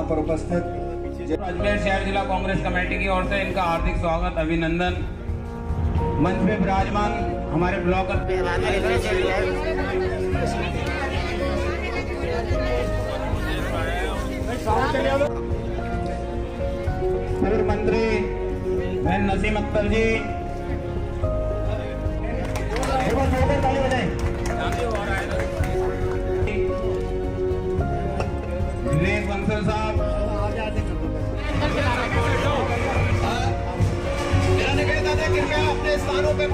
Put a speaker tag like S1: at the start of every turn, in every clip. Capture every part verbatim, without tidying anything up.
S1: पर उपस्थित
S2: अजमेर शहर जिला कांग्रेस कमेटी की ओर से इनका हार्दिक स्वागत, अभिनंदन। मंच पे विराजमान हमारे ब्लॉक पूर्व मंत्री बहन नसीम अख्तर जी, ताली बजाएं। विवेक बंसल साहब, अपने स्थानों पे।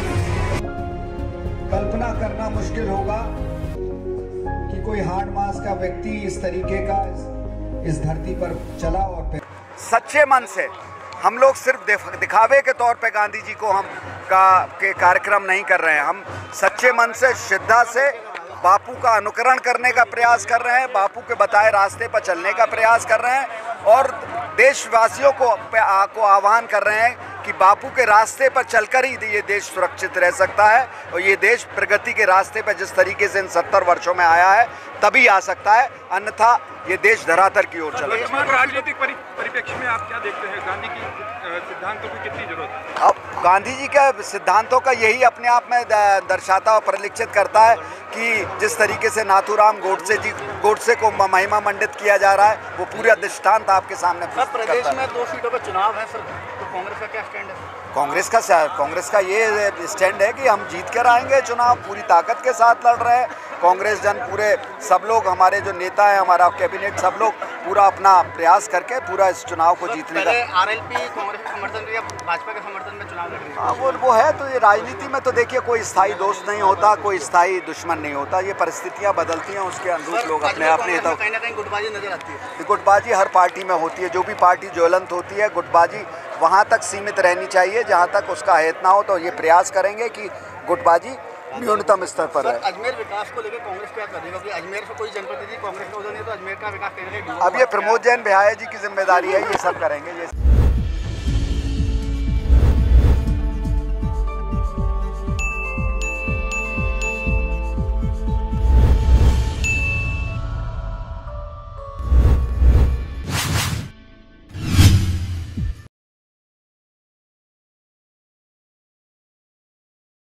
S1: कल्पना करना मुश्किल होगा कि कोई हार्ड मास का व्यक्ति इस तरीके का इस धरती पर चला और पे...
S3: सच्चे मन से हम लोग सिर्फ दिखावे के तौर पे गांधी जी को हम का के कार्यक्रम नहीं कर रहे हैं। हम सच्चे मन से, श्रद्धा से बापू का अनुकरण करने का प्रयास कर रहे हैं, बापू के बताए रास्ते पर चलने का प्रयास कर रहे हैं और देशवासियों को को आह्वान कर रहे हैं कि बापू के रास्ते पर चलकर ही ये देश सुरक्षित रह सकता है और ये देश प्रगति के रास्ते पर जिस तरीके से इन सत्तर वर्षों में आया है तभी आ सकता है, अन्यथा ये देश धरातल की ओर चला।
S4: राजनीतिक परिप्रेक्ष्य में आप क्या देखते हैं, गांधी की सिद्धांतों की कितनी जरूरत है?
S3: अब गांधी जी के सिद्धांतों का यही अपने आप में दर्शाता और परिलक्षित करता है कि जिस तरीके से नाथूराम गोडसे जी गोडसे को महिमा मंडित किया जा रहा है, वो पूरा दृष्टांत आपके सामने।
S5: प्रदेश में दो सीटों पर चुनाव है सर, तो कांग्रेस का क्या स्टैंड है?
S3: कांग्रेस का कांग्रेस का ये स्टैंड है कि हम जीत कर आएंगे चुनाव, पूरी ताकत के साथ लड़ रहे हैं। कांग्रेस जन पूरे सब लोग, हमारे जो नेता हैं, हमारा कैबिनेट, सब लोग पूरा अपना प्रयास करके पूरा इस चुनाव को जीतने का।
S5: आरएलपी कांग्रेस के समर्थन में या भाजपा के समर्थन में चुनाव लड़ रही है?
S3: हाँ, वो वो है। तो ये राजनीति में तो देखिए कोई स्थायी दोस्त नहीं होता, कोई स्थायी दुश्मन नहीं होता, ये परिस्थितियाँ बदलती हैं, उसके अनुरूप लोग अपने अपने हितों।
S5: कहीं ना कहीं गुटबाजी नजर आती है।
S3: गुटबाजी हर पार्टी में होती है, जो भी पार्टी ज्वलंत होती है, गुटबाजी वहाँ तक सीमित रहनी चाहिए जहाँ तक उसका हित ना हो। तो ये प्रयास करेंगे कि गुटबाजी न्यूनतम स्तर पर है।
S5: अजमेर विकास को लेकर कांग्रेस क्या कर रही है, क्योंकि अजमेर से कोई जनप्रतिनिधि कांग्रेस का उधर नहीं, तो अजमेर का विकास करेंगे।
S3: अब ये प्रमोद जैन बिहारी जी की जिम्मेदारी है, ये सब करेंगे ये।